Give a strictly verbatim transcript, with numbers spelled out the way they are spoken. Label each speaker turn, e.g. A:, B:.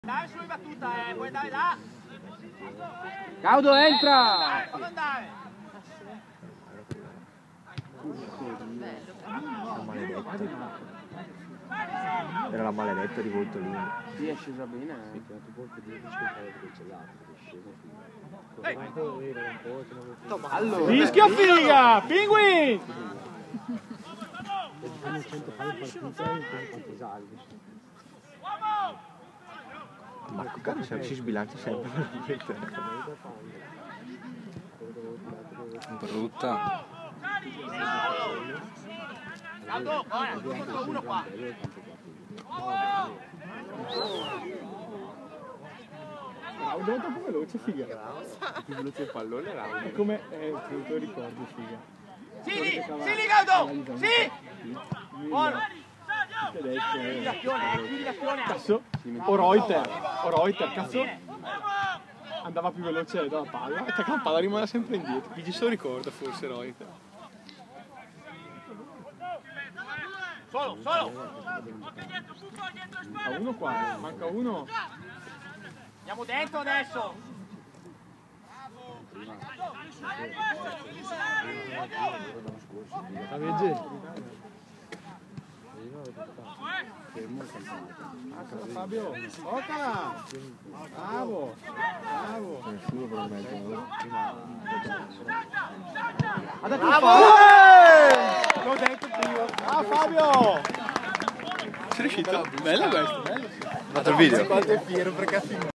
A: Dai su in battuta, eh, puoi andare là.
B: Caudo entra!
A: Puoi andare.
C: La maledetta. Era la maledetta rivolto lì.
B: Sì, è scesa bene.
C: Sì, che tu puoi vedere che c'è scemo.
B: Allora.
D: Fischio figa! Pinguin!
C: Marco Caro si sbilancia sempre.
B: Brutta.
A: Caldo, guarda, contro uno qua.
D: Caudo è troppo veloce, figa.
C: Più veloce il pallone era.
D: È come... Eh, te lo ricordo, figa.
A: Sì, lì, sì, lì, Caldo! Sì! Buono! Chiudi l'azione, eh, chiudi l'azione.
D: Cazzo, o Reuter, o Reuter, cazzo, andava più veloce dalla palla, e la palla rimane sempre indietro. Chi se lo ricorda forse Reuter?
A: Solo, solo!
D: A uno qua, manca uno.
A: Andiamo dentro adesso!
D: La legge. Fabio, Oca! Bravo! Bravo!
C: Nessuno per mezzo.
D: Bravo! L'ho detto prima. Ah Fabio! Sei riuscito? Bella questa, bella.
C: Fatto il video?
D: Quanto è fiero perché ha